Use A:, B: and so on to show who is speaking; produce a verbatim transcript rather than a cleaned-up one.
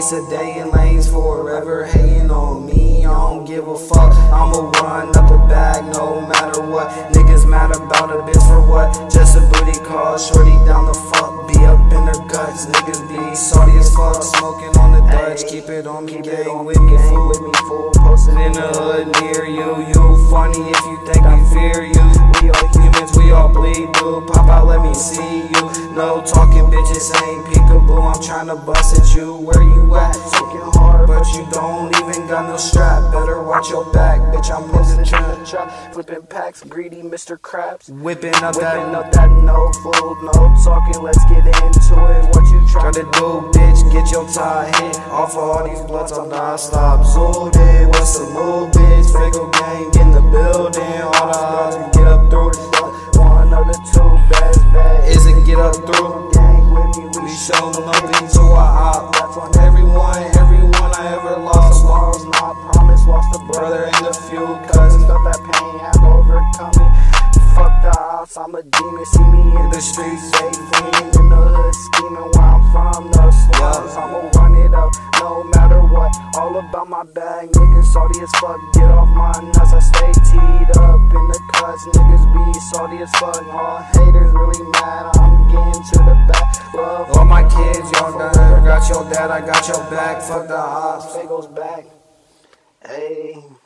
A: said Dayton lanes forever hating on me. I don't give a fuck, I'ma run up a bag no matter what. Niggas mad about a bitch for what? Just a booty call, shorty down the fuck, be up in her guts. Niggas be salty as fuck, smoking on the Dutch. Keep it on me, gang with me, fool, with me, fool. Posted in the hood near you. You funny if you think I fear you. We all humans, we all bleed, dude. Pop out, let me see you. No talking, bitches ain't peekaboo. I'm tryna bust at you. Where you at? Talking hard, but you don't even got no strap. Better watch your back, bitch. I'm in the trap, trap, flipping packs, greedy Mister Krabs. Whipping up that, whipping up that no fool, no talking. Let's get into it. What you try to do, bitch? Get your tie hit off of all these bloods. I'm non-stop zooted. What's the move, bitch? Fago gang in the building. All the odds we get up through. One of the two best bad is it get up through. Gang with me, we show nothing to our op. That's on everyone, everyone I ever lost. Lost, not promise, lost a brother and a few cousins. Felt that pain, had to overcome it. Fuck the house, I'm a demon. See me in the streets, they fleeing in the hood, scheming where I'm from. The slums, I'ma run it up, no matter what. All about my bag, niggas salty as fuck. Get off my nuts, I stay teed up in the cuts. Niggas be salty as fuck. All haters really mad, I'm getting to the back. Love all my kids, y'all got your dad, I got your back. Fuck the ops, Fago's back. Hey.